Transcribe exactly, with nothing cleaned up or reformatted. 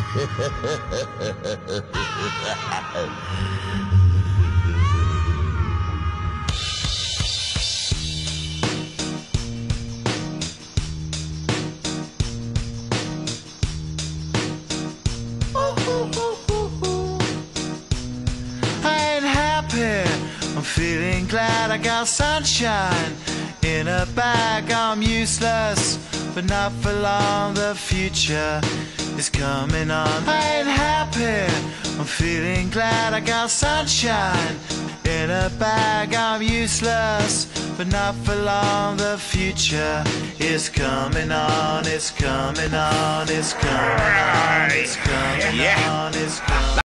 I'm feeling glad I got sunshine in a bag. I'm useless, but not for long. The future is coming on. I ain't happy. I'm feeling glad I got sunshine in a bag. I'm useless, but not for long. The future is coming on. It's coming on. It's coming on. It's coming on. It's coming on.